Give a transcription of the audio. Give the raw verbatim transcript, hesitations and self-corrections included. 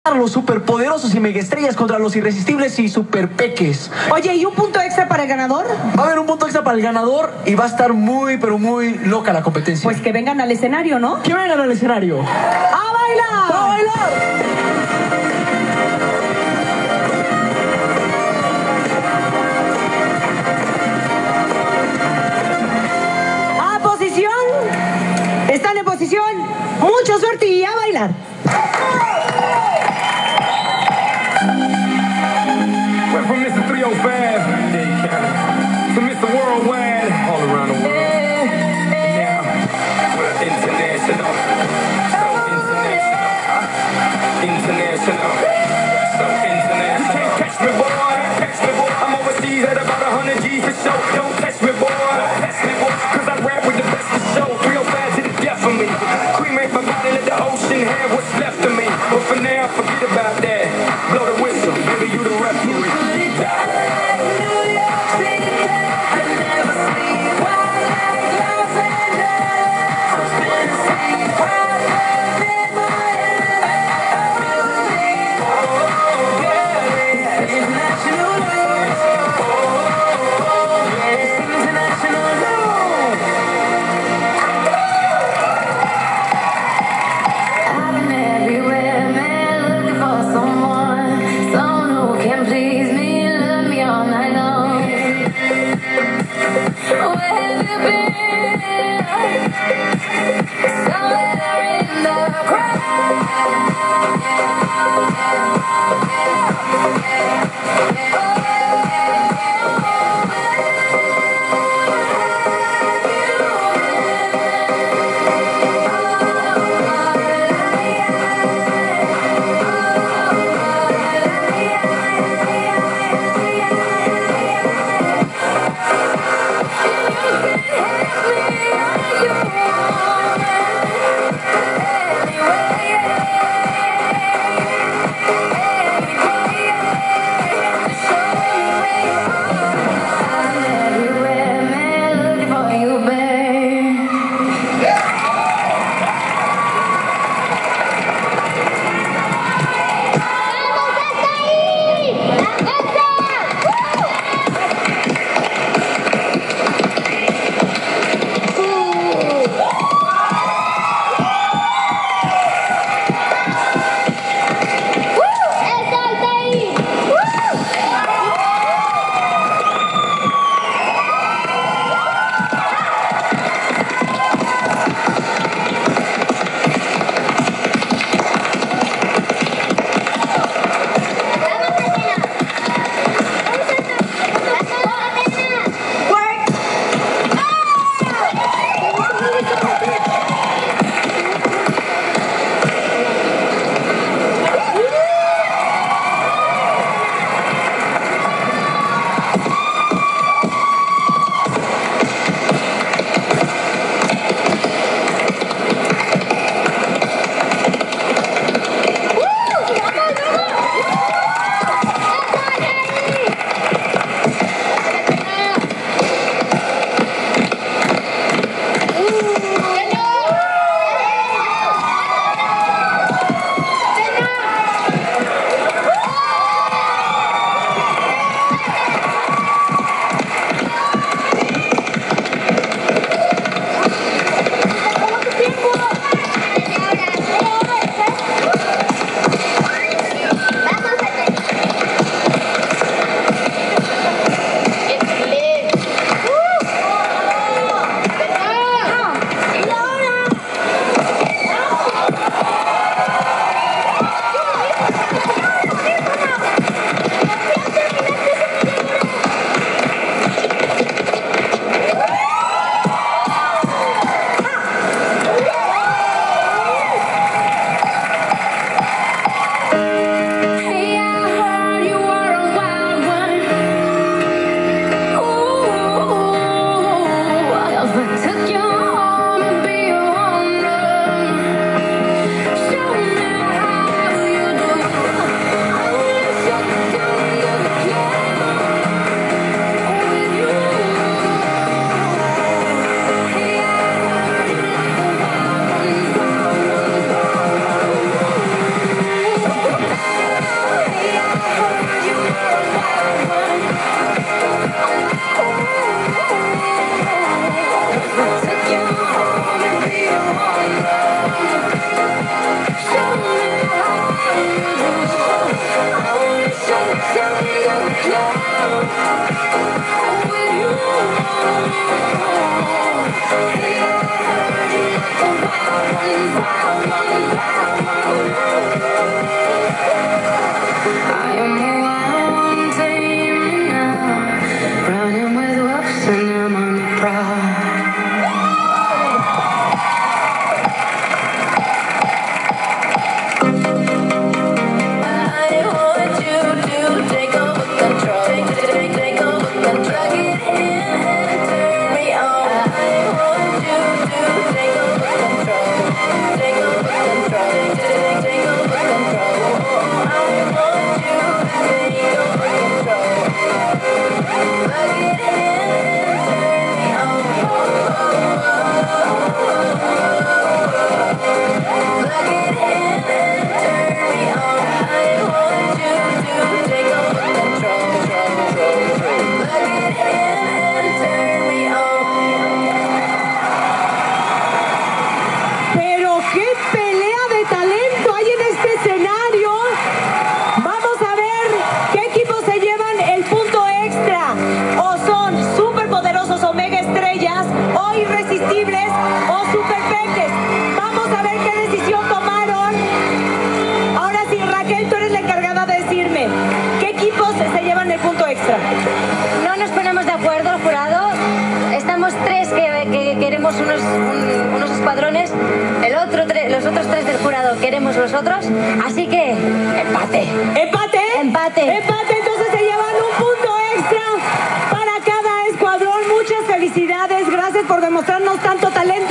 Los superpoderosos y megaestrellas contra los irresistibles y superpeques. Oye, ¿y un punto extra para el ganador? Va a haber un punto extra para el ganador y va a estar muy, pero muy loca la competencia. Pues que vengan al escenario, ¿no? Que vengan al escenario. ¡A bailar! ¡A bailar! ¡A posición! Están en posición. Mucha suerte y a bailar. Went from Mister three oh five to Mister Worldwide, all around the world. Now we're international, so international, international, so international. You can't catch me, boy, catch me, boy. I'm overseas at about a hundred G's for show. Don't catch me, boy, catch me, boy. Cause I rap with the best of show. three oh five to the death of me. Cremate my body, let the ocean have what's left of me. But for now, forget about that. Blow the whistle, baby, you the referee. Everywhere, man, looking for someone. No nos ponemos de acuerdo, jurado. Estamos tres que, que queremos unos, un, unos escuadrones. El otro tre- los otros tres del jurado queremos los otros. Así que, empate. ¿Empate? Empate. Empate, entonces se llevan un punto extra para cada escuadrón. Muchas felicidades. Gracias por demostrarnos tanto talento.